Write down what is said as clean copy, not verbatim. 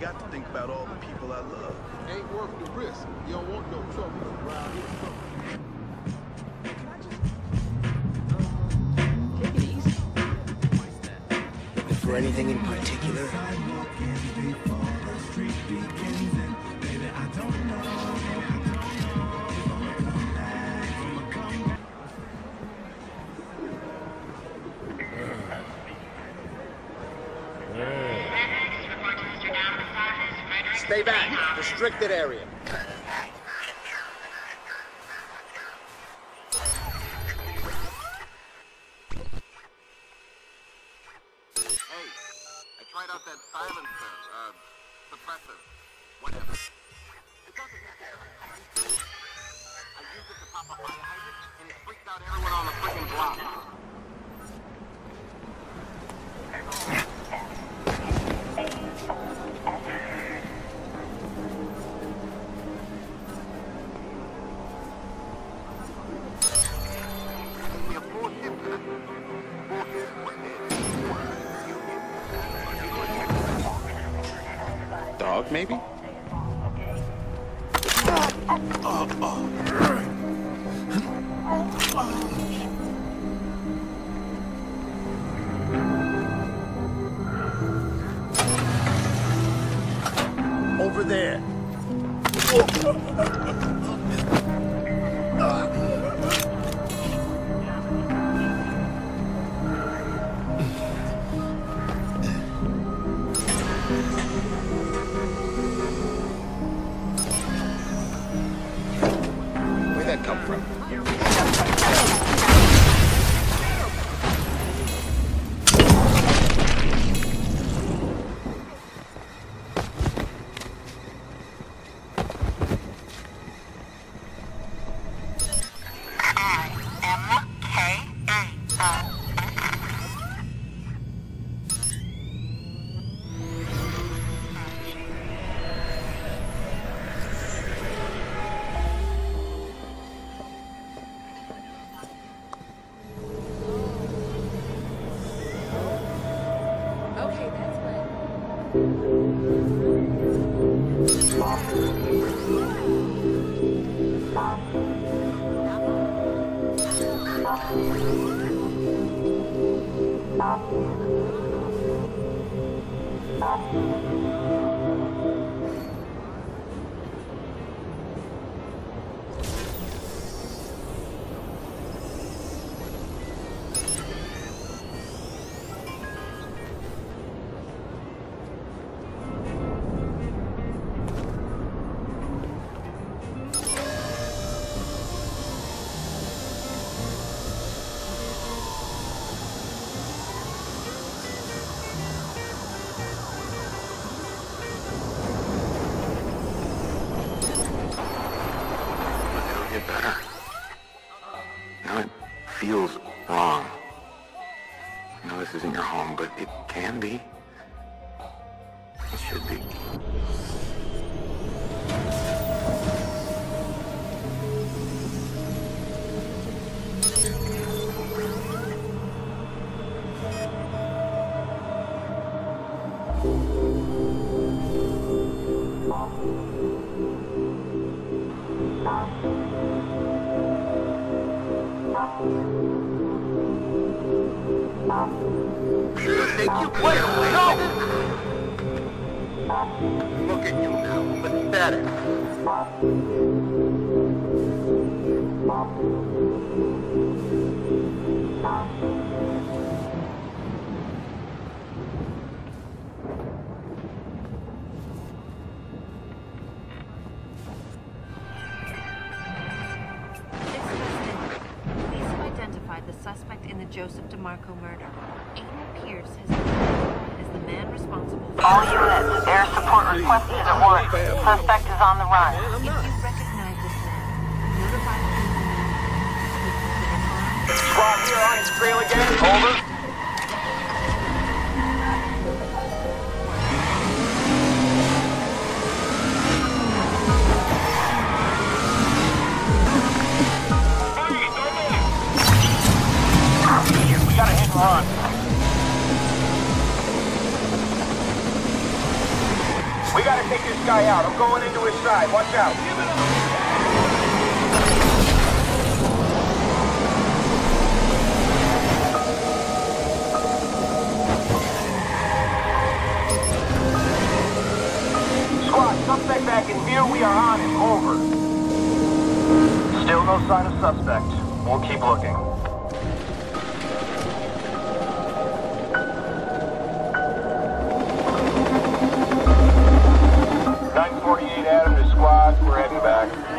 got to think about all the people I love. Ain't worth the risk. You don't want no trouble around here. Take it easy. Looking for anything in particular? Stay back. Restricted area. Hey, I tried out that silencer, suppressor, whatever. It doesn't matter. I used it to pop a fire hydrant, and it freaked out everyone on the freaking block. Dog, maybe? Over there. Where'd that come from? Okay, that's fine. Get better. Now it feels wrong. I know this isn't your home, but it can be. It should be. Make you wait. No! Look at you now. Pathetic. Police have identified the suspect in the Joseph DeMarco murder. Aiden Pierce has been identified as the man responsible for... All units, air support requested at once. Suspect is on the run. If you recognize this man, notify the police. Squad here on his trail again. Over. We gotta hit and run. We gotta take this guy out. I'm going into his side. Watch out. Squad, suspect back in view. We are on him. Over. Still no sign of suspect. We'll keep looking. 948 Adam to squad. We're heading back.